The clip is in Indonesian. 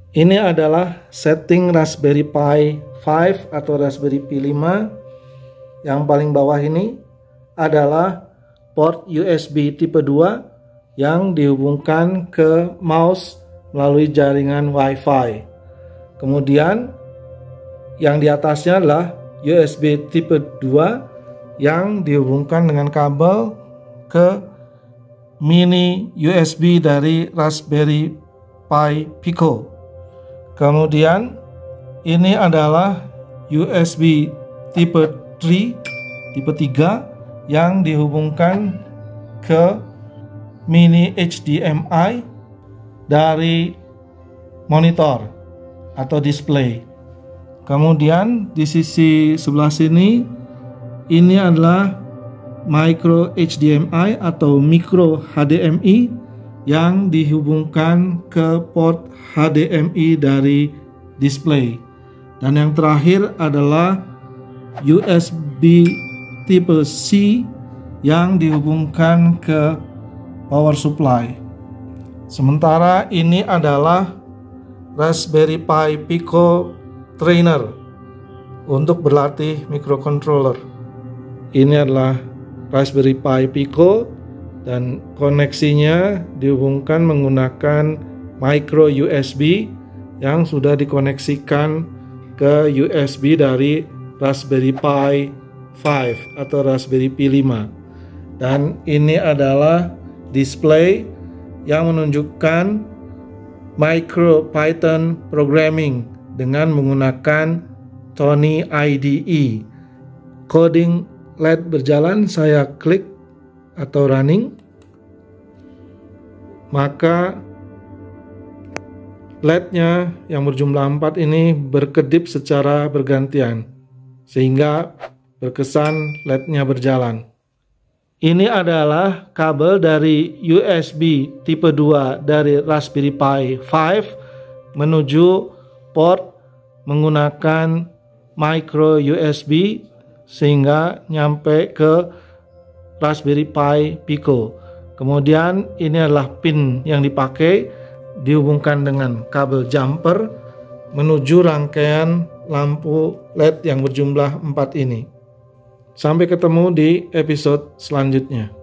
Ini adalah setting Raspberry Pi 5 atau Raspberry Pi 5. Yang paling bawah ini adalah port USB tipe 2 yang dihubungkan ke mouse melalui jaringan Wi-Fi. Kemudian yang di atasnya adalah USB tipe 2 yang dihubungkan dengan kabel ke mini USB dari Raspberry Pi Pico. Kemudian ini adalah USB tipe 3 yang dihubungkan ke mini HDMI dari monitor atau display. Kemudian di sisi sebelah sini ini adalah micro HDMI atau micro HDMI yang dihubungkan ke port HDMI dari display. Dan yang terakhir adalah USB tipe C yang dihubungkan ke power supply. Sementara ini adalah Raspberry Pi Pico Trainer untuk berlatih microcontroller. Ini adalah Raspberry Pi Pico dan koneksinya dihubungkan menggunakan micro USB yang sudah dikoneksikan ke USB dari Raspberry Pi 5 atau Raspberry Pi 5. Dan ini adalah display yang menunjukkan MicroPython programming dengan menggunakan Tony IDE. Coding LED berjalan, saya klik atau running, maka LED-nya yang berjumlah 4 ini berkedip secara bergantian sehingga berkesan LED-nya berjalan. Ini adalah kabel dari USB tipe 2 dari Raspberry Pi 5 menuju port menggunakan micro USB sehingga nyampe ke Raspberry Pi Pico. Kemudian ini adalah pin yang dipakai dihubungkan dengan kabel jumper menuju rangkaian lampu LED yang berjumlah 4 ini. Sampai ketemu di episode selanjutnya.